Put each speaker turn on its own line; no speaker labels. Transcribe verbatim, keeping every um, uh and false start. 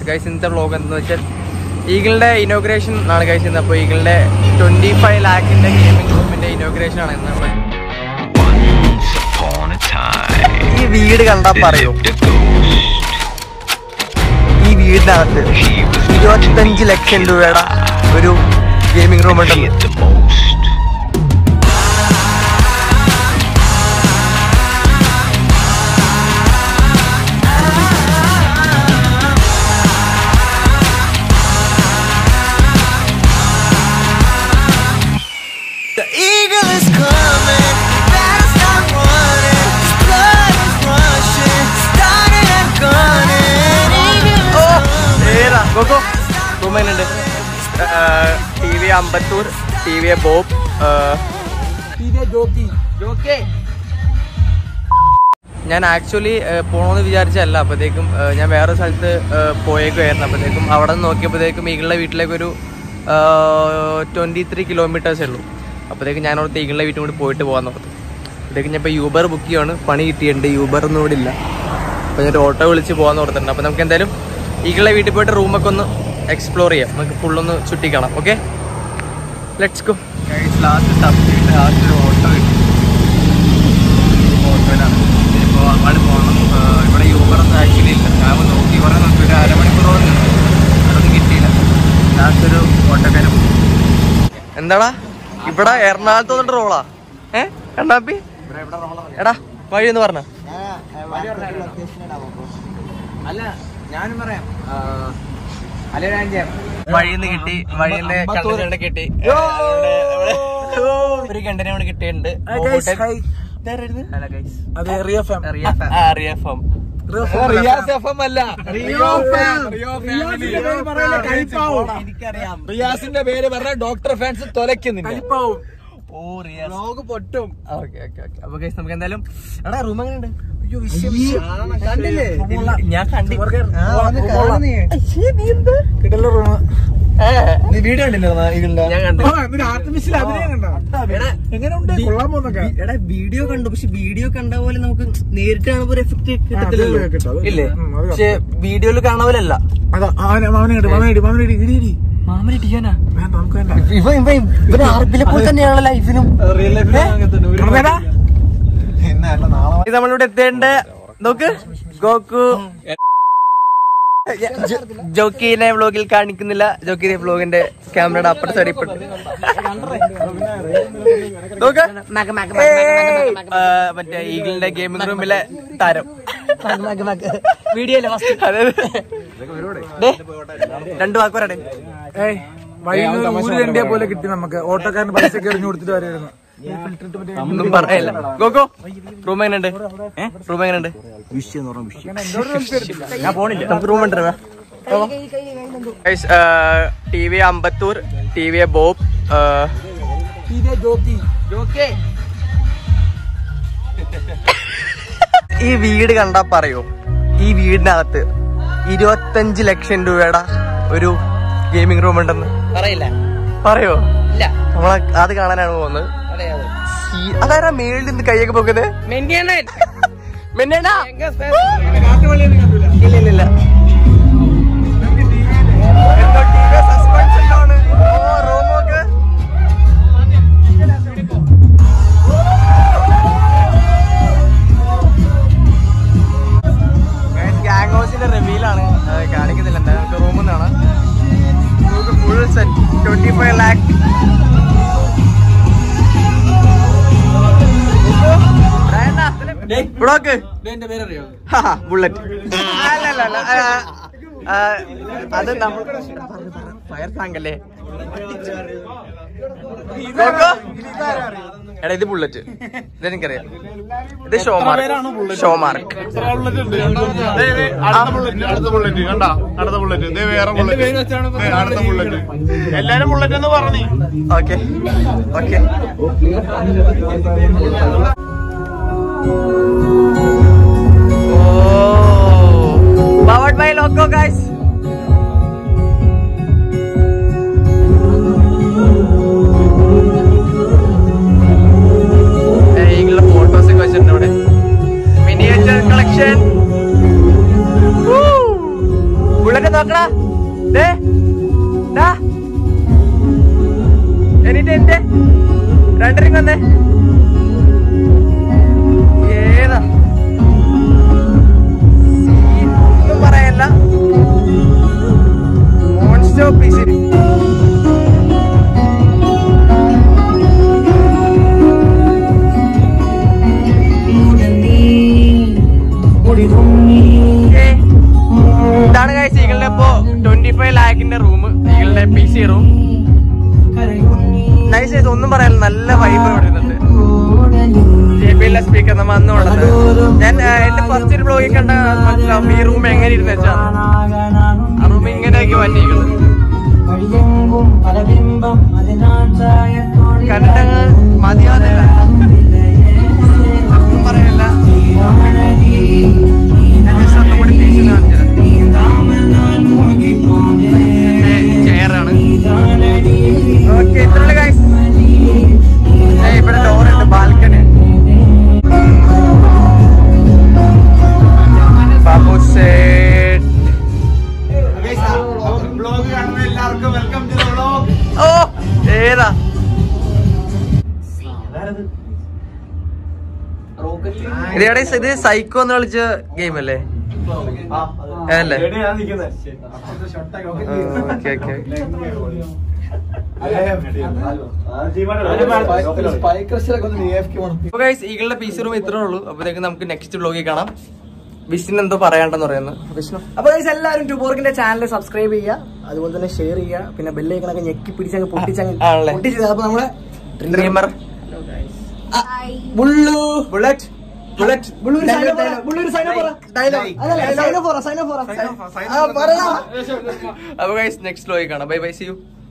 Guys ഇന്നത്തെ vlog എന്താണെന്ന് വെച്ചാൽ ഈഗിളിൻ്റെ ഇനോഗ്രേഷൻ ആണ് ഗൈസ് ഇന്ന്. അപ്പോൾ ഈഗിളിൻ്റെ ട്വൻറ്റി ഫൈവ് ലാക്കിൻ്റെ ഗെയിമിംഗ് റൂമിൻ്റെ ഇനോഗ്രേഷൻ ആണ് ഇന്ന്. നമ്മൾ ഈ വീട് കണ്ടാൽ പറയൂ, ഈ വീടിനകത്ത് ഇരുപത്തഞ്ച് ലക്ഷം രൂപയുടെ ഒരു ഗെയിമിംഗ് റൂം ഉണ്ട്. റൂമുണ്ട് T V Ambattur, T V Bob, ഞാൻ ആക്ച്വലി പോകണമെന്ന് വിചാരിച്ചല്ല. അപ്പോഴത്തേക്കും ഞാൻ വേറെ സ്ഥലത്ത് പോയേക്കുമായിരുന്നു. അപ്പോഴത്തേക്കും അവിടെ നിന്ന് നോക്കിയപ്പോഴത്തേക്കും ഈഗിളിൻ്റെ വീട്ടിലേക്കൊരു ട്വൻറ്റി ത്രീ കിലോമീറ്റേഴ്സേ ഉള്ളൂ. അപ്പോഴത്തേക്കും ഞാൻ ഓർത്ത് ഈഗിളിൻ്റെ വീട്ടിൽ കൂടി പോയിട്ട് പോകാൻ ഓർത്തു. അപ്പോഴത്തേക്കും ഞാൻ ഇപ്പോൾ യൂബർ ബുക്ക് ചെയ്യുകയാണ്. പണി കിട്ടിയിട്ടുണ്ട്, യൂബർ ഒന്നും ഇവിടെ ഇല്ല. അപ്പോൾ ഞാൻ ഓട്ടോ വിളിച്ച് പോകാൻ ഓർത്തിട്ടുണ്ട്. അപ്പോൾ നമുക്ക് എന്തായാലും ഈഗിളിൻ്റെ വീട്ടിൽ പോയിട്ട് റൂമൊക്കെ ഒന്ന് എക്സ്പ്ലോർ ചെയ്യാം, നമുക്ക് ഫുള്ളൊന്ന് ചുറ്റി കാണാം. Okay, let's go. ലാസ്റ്റ് തപ്പിയിട്ട് ലാസ്റ്റ് ഒരു ഓട്ടോ കിട്ടി. ഓട്ടോയിലാണ് ഇപ്പോൾ അങ്ങോട്ട് പോകണം. ഇവിടെ യൂബറൊന്നും ആക്ച്വലി ഇല്ല. ഞാൻ നോക്കി ഇവിടെ നോക്കി ഒരു അരമണിക്കൂറോളം അതൊന്നും കിട്ടിയില്ല. ലാസ്റ്റ് ഒരു ഓട്ടോക്കാരും. എന്താടാ ഇവിടെ എറണാകുളത്ത് വന്നിട്ട് റോളാ? ഏ കണ്ണാപ്പി എടാ വഴി എന്ന് പറഞ്ഞ അല്ല ഞാനും പറയാം. വഴിന്ന് കിട്ടി, വഴിന്റെ കണ്ടന്റ് കിട്ടി, ഒരു കണ്ടന്റ് അവിടെ കിട്ടിയിട്ടുണ്ട്.
റിയാസിന്റെ പേര് പറഞ്ഞ ഡോക്ടർ ഫാൻസ് തൊലക്കുന്നില്ല. പൊട്ടും.
Okay okay okay. അപ്പൊ ഗൈസ് നമുക്ക് എന്തായാലും എടാ റൂം എങ്ങനെയുണ്ട്? ഞാൻ കണ്ടി
വീഡിയോ കണ്ടില്ല.
ഞാൻ കണ്ടു.
എടാ വീഡിയോ കണ്ടു, പക്ഷെ വീഡിയോ കണ്ട പോലെ നമുക്ക് നേരിട്ട് കാണുമ്പോ ഒരു എഫക്ട് കിട്ടത്തില്ലല്ലോ. ഇല്ലേ? പക്ഷെ വീഡിയോയിൽ കാണുന്ന പോലെ അല്ല. മാമനിട്ടിക്കാനാ ഇവ ഇവ ഇവര് ആർപ്പിലെ പോലെ തന്നെയാണല്ലോ ലൈഫിനും. നമ്മളിവിടെ എത്തേണ്ട നോക്ക് ഗോക്കു. ജോക്കിനെ വ്ലോഗിൽ കാണിക്കുന്നില്ല. ജോക്കിനെ വ്ലോഗിന്റെ ക്യാമറയുടെ അപ്പുറത്തെ സൈഡ് ഇപ്പൊ മറ്റേ ഈഗിളിന്റെ ഗെയിമിംഗ് റൂമിലെ താരം വീഡിയോയിലെ രണ്ടു വാക്ക് പറയട്ടെ. വഴി പോലെ കിട്ടി നമുക്ക്. ഓട്ടോക്കാരന് പൈസ എറിഞ്ഞു കൊടുത്തിട്ട് വരായിരുന്നു.
ഒന്നും പറയല്ല. ഗോകോ റൂം എങ്ങനെയുണ്ട്? റൂം എങ്ങനെയുണ്ട്? ഞാൻ പോണില്ല. നമുക്ക് റൂം ഉണ്ട്. T V Ambattur, T V Bob, ഈ വീട് കണ്ടാ പറയോ, ഈ വീടിനകത്ത് ഇരുപത്തഞ്ച് ലക്ഷം രൂപയുടെ ഒരു ഗെയിമിംഗ് റൂം ഉണ്ടെന്ന് പറയില്ല. പറയോ? ഇല്ല. നമ്മളെ അത് കാണാനാണ് പോകുന്നത്. അതാരാ മേളിൽ നിന്ന് കൈയൊക്കെ പോക്കുന്നത്? ഇല്ലില്ല. ഗാങ് ഹൗസിന്റെ റിവീലാണ്, കാണിക്കുന്നില്ല. എന്താ നമുക്ക് റൂമിൽ നിന്നാണ് full set twenty five lakh. Bullet അല്ലല്ല, അത് നമ്മൾ ഫയർ ടാങ്ക് അല്ലേ? എടാ ഇത് ബുള്ളറ്റ്, ഇതെനിക്കറിയാം. ഇത് ഷോമാർക്ക്. ഷോമാർക്ക്
എല്ലാരും ബുള്ളറ്റ് എന്ന് പറഞ്ഞു.
Okay okay. Powered by Loco, guys. ഈഗിളുടെ ഫോട്ടോസ് ഒക്കെ വെച്ചിട്ടുണ്ട് ഇവിടെ. Miniature collection. ബുള്ളറ്റ് നോക്കടാ എന്നിട്ട് എന്റെ രണ്ടരക്ക് വന്നേ ഏതാ ഒന്നും പറയല്ല മോൺസ്റ്റർ പീസിൽ ഇതാണ് ഗൈസ് ഈഗിളിന്റെ ഇപ്പോ ട്വന്റി ഫൈവ് ലാഖിന്റെ റൂം ഈഗിളിന്റെ P C room nice guys ഒന്നും പറയാനില്ല നല്ല വൈബ് വരുന്നുണ്ട് ജെ ബി എൽ സ്പീക്കർ നമ്മ അന്ന് ഉള്ളത് ഞാൻ എന്റെ ഫസ്റ്റ് ഒരു ബ്ലോഗിൽ കണ്ട മനസ്സിലാവും ഈ റൂം എങ്ങനെ ഇരുന്ന് വെച്ചാ ആ റൂം ഇങ്ങനെയൊക്കെ വന്നിരിക്കുന്നത് കണ്ടിട്ട് മതിയാവുന്നില്ല ഒന്നും പറയല്ല ചെയറാണ് ഓക്കെ ഇത്രയുള്ള ഗൈസ് ഇവിടെ ഡോറുണ്ട് ബാൽക്കണി ബാബു സേട്ട് ഓ ഏതാ ഇതേടെ ഇത് സൈക്കോ എന്ന് വിളിച്ച ഗെയിം അല്ലേ അല്ലേ ഓക്കെ ഓക്കെ ഈകളുടെ പി സി റൂം ഇത്രേ ഉള്ളൂ. അപ്പോഴത്തേക്ക് നമുക്ക് നെക്സ്റ്റ് വ്ലോഗിൽ കാണാം. വിഷ്ണു എന്തോ പറയാണ്ടെന്ന് പറയുന്നത് വിഷ്ണു.
അപ്പൊ എല്ലാവരും ട്യൂബോർഗിന്റെ ചാനൽ സബ്സ്ക്രൈബ് ചെയ്യുക, അതുപോലെ തന്നെ ഷെയർ ചെയ്യുക, പിന്നെ ബെല്ലൈക്കണൊക്കെ ഞെക്കി പിടിച്ചങ്ങ് പൊട്ടിച്ചങ്ങ് പൊട്ടിച്ചത്. അപ്പൊ നമ്മളെ
ഡ്രീമർ
ബുള്ളു
ബുള്ളറ്റ് ബുള്ളറ്റ്
അപ്പൊ
നെക്സ്റ്റ് വ്ലോഗിൽ കാണാം. Bye bye, see U.